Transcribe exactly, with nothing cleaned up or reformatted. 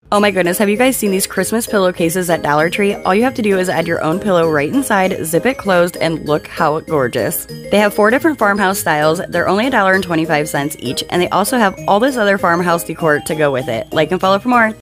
Oh my goodness, have you guys seen these Christmas pillowcases at Dollar Tree? All you have to do is add your own pillow right inside, zip it closed, and look how gorgeous. They have four different farmhouse styles, they're only a dollar and twenty-five cents each, and they also have all this other farmhouse decor to go with it. Like and follow for more.